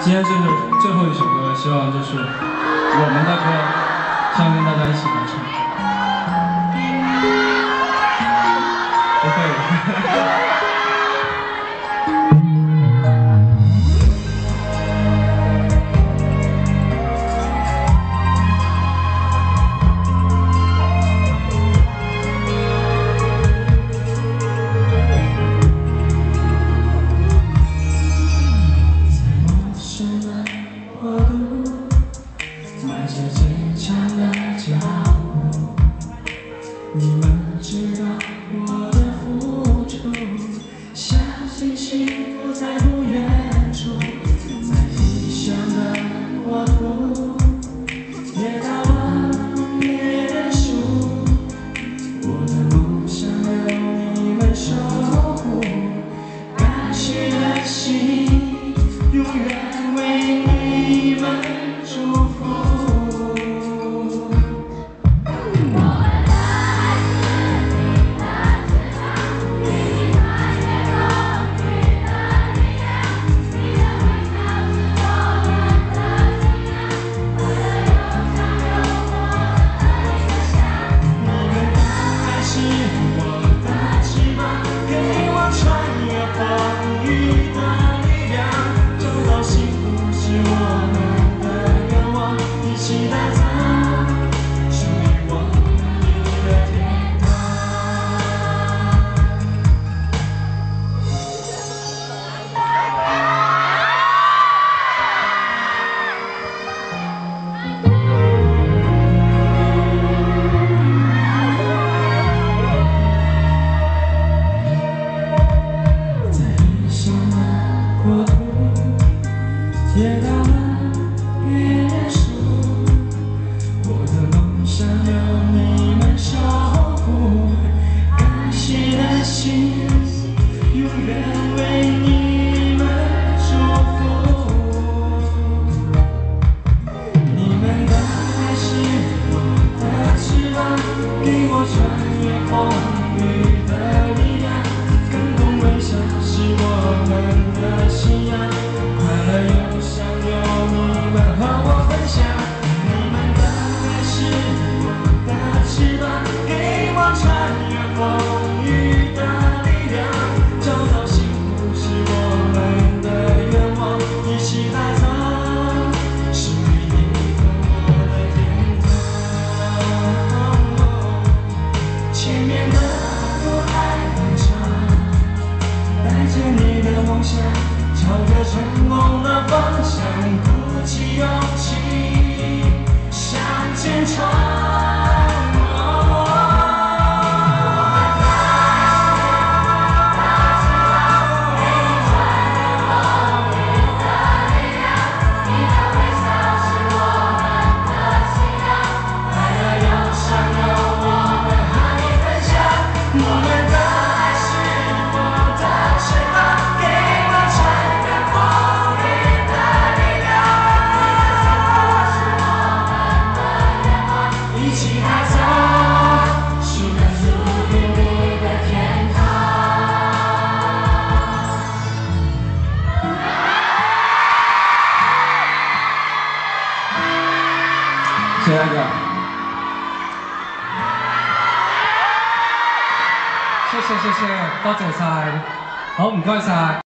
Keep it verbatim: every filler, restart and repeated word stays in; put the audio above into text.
今天这是最后一首歌，希望就是我们的歌，想跟大家一起来唱。不会。你们知道我的付出，相信幸福在不远处，在异乡的国土，也到了结束。我的梦想由你们守护，甘许的心永远为你们祝福。也到了结束，我的梦想由你们守护，甘心的心永远为你们祝福。你们的爱是我的翅膀，给我穿越风雨的力量，感动微笑是我们的信仰，快乐有和我分享，你们的爱是我的翅膀，给我穿越风雨的力量，找到幸福是我们的愿望，一起打造属于你和我的天堂。前面的路还很长，带着你的梦想，朝着成功的方向，鼓起勇气向前冲。謝謝大家，謝謝謝謝，多謝晒，好唔該晒。